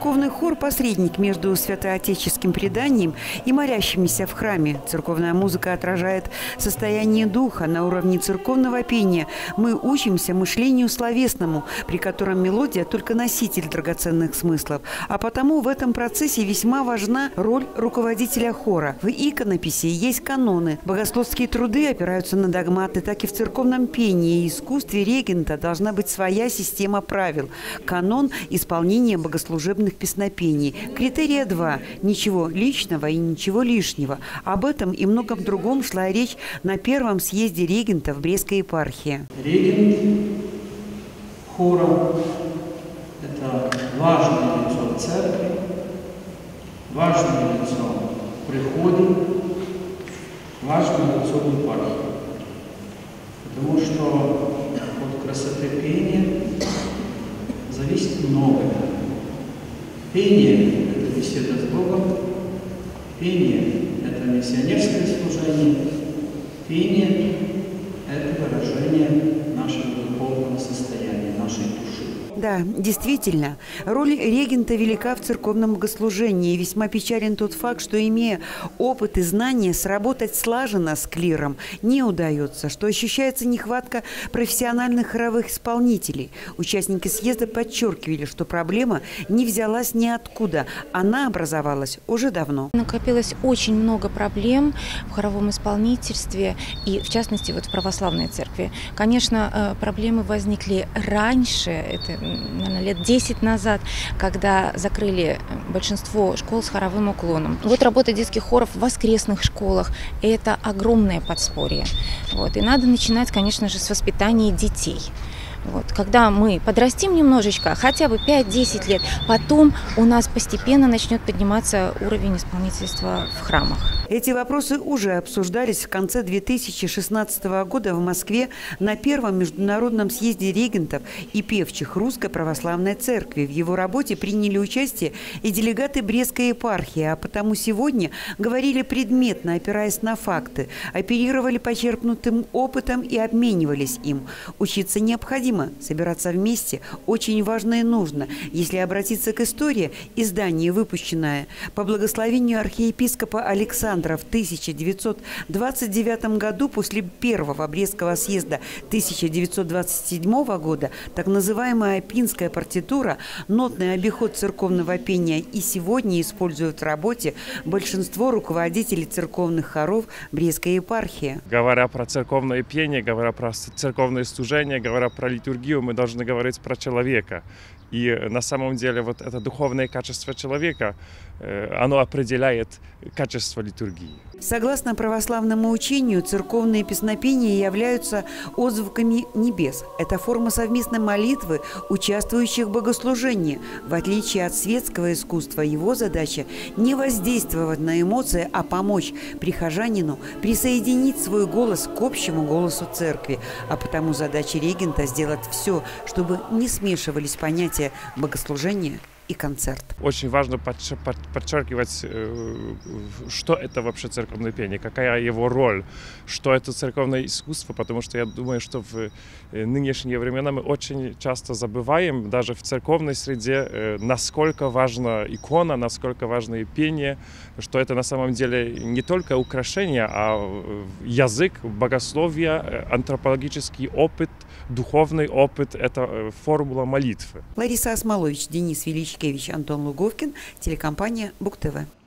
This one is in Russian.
Церковный хор – посредник между святоотеческим преданием и молящимися в храме. Церковная музыка отражает состояние духа. На уровне церковного пения мы учимся мышлению словесному, при котором мелодия – только носитель драгоценных смыслов. А потому в этом процессе весьма важна роль руководителя хора. В иконописи есть каноны. Богословские труды опираются на догматы. Так и в церковном пении и искусстве регента должна быть своя система правил. Канон – исполнение богослужебных песнопений. Критерия 2 – ничего личного и ничего лишнего. Об этом и многом другом шла речь на первом съезде регентов Брестской епархии. Регент хора – это важное лицо церкви, важное лицо прихода, важное лицо епархии. Потому что от красоты пения зависит многое. Пение – это беседа с Богом, пение – это миссионерское служение, пение – это выражение нашего духовного состояния, нашей души. Да, действительно, роль регента велика в церковном богослужении. И весьма печален тот факт, что, имея опыт и знания, сработать слаженно с клиром не удается, что ощущается нехватка профессиональных хоровых исполнителей. Участники съезда подчеркивали, что проблема не взялась ниоткуда, она образовалась уже давно. Накопилось очень много проблем в хоровом исполнительстве и, в частности, вот в православной церкви. Конечно, проблемы возникли раньше, это, наверное, лет 10 назад, когда закрыли большинство школ с хоровым уклоном. Вот работа детских хоров в воскресных школах – это огромное подспорье. Вот. И надо начинать, конечно же, с воспитания детей. Вот. Когда мы подрастим немножечко, хотя бы 5-10 лет, потом у нас постепенно начнет подниматься уровень исполнительства в храмах. Эти вопросы уже обсуждались в конце 2016 года в Москве на первом международном съезде регентов и певчих Русской Православной Церкви. В его работе приняли участие и делегаты Брестской епархии, а потому сегодня говорили предметно, опираясь на факты, оперировали почерпнутым опытом и обменивались им. Учиться необходимо, собираться вместе очень важно и нужно. Если обратиться к истории, издание, выпущенное по благословению архиепископа Александра в 1929 году после первого Брестского съезда 1927 года, так называемая Апинская партитура, нотный обиход церковного пения и сегодня используют в работе большинство руководителей церковных хоров Брестской епархии. Говоря про церковное пение, говоря про церковное служение, говоря про литургию, мы должны говорить про человека. И на самом деле вот это духовное качество человека, оно определяет качество литургии. Согласно православному учению, церковные песнопения являются отзвуками небес. Это форма совместной молитвы, участвующих в богослужении. В отличие от светского искусства, его задача не воздействовать на эмоции, а помочь прихожанину присоединить свой голос к общему голосу церкви. А потому задача регента сделать все, чтобы не смешивались понятия богослужения и концерт. Очень важно подчеркивать, что это вообще церковное пение, какая его роль, что это церковное искусство, потому что я думаю, что в нынешние времена мы очень часто забываем, даже в церковной среде, насколько важна икона, насколько важно и пение, что это на самом деле не только украшение, а язык, богословие, антропологический опыт, духовный опыт – это формула молитвы. Лариса Осмолович, Денис Величкевич, Антон Луговкин, телекомпания БугТV.